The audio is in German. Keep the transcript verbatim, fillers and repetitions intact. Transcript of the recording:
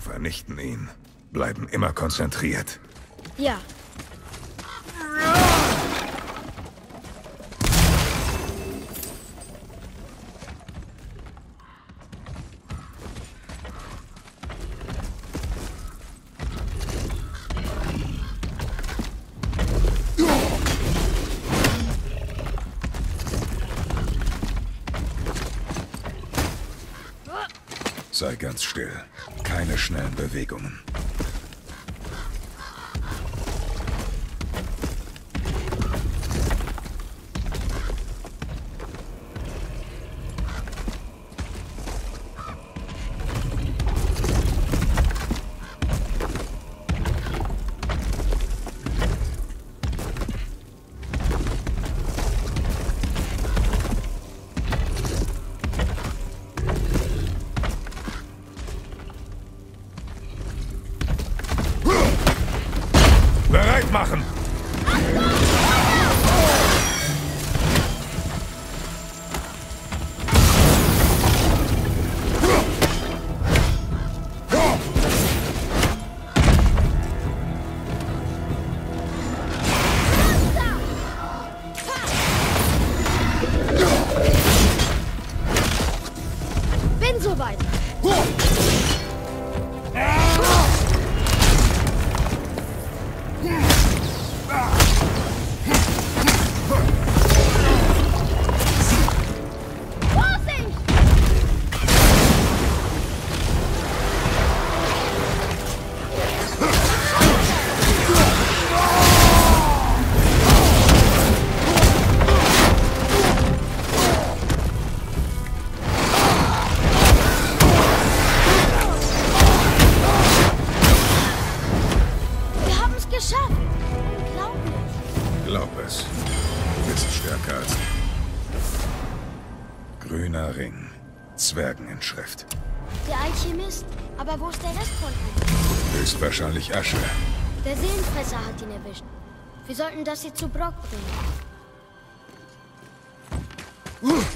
Vernichten ihn. Bleiben immer konzentriert. Ja. Sei ganz still. Keine schnellen Bewegungen. Bereit machen! Bin soweit. Geschafft! Unglaublich! Glaub es. Du bist stärker als ich. Grüner Ring. Zwergeninschrift. Der Alchemist. Aber wo ist der Rest von ihm? Höchstwahrscheinlich Asche. Der Seelenfresser hat ihn erwischt. Wir sollten das hier zu Brock bringen.